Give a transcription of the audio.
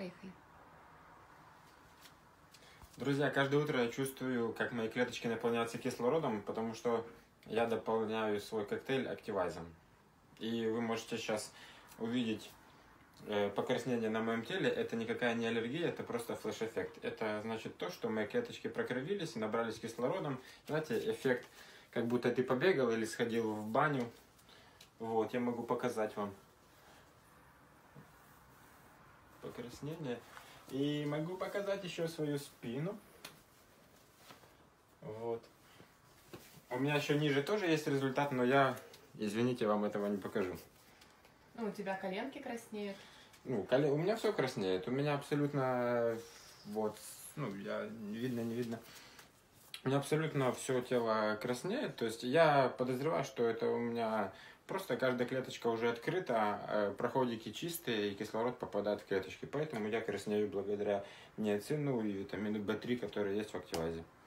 Поехали. Друзья, каждое утро я чувствую, как мои клеточки наполняются кислородом, потому что я дополняю свой коктейль активайзом. И вы можете сейчас увидеть покраснение на моем теле. Это никакая не аллергия, это просто флеш-эффект. Это значит то, что мои клеточки прокровились, набрались кислородом. Знаете, эффект, как будто ты побегал или сходил в баню. Вот, я могу показать вам покраснение. И могу показать еще свою спину. Вот. У меня еще ниже тоже есть результат, но я, извините, вам этого не покажу. Ну, у тебя коленки краснеют. Ну, у меня все краснеет. У меня абсолютно, вот, ну, не видно. У меня абсолютно все тело краснеет. То есть я подозреваю, что это у меня просто каждая клеточка уже открыта, проходики чистые, и кислород попадает в клеточки. Поэтому я краснею благодаря ниацину и витамину В3, который есть в Активайзе.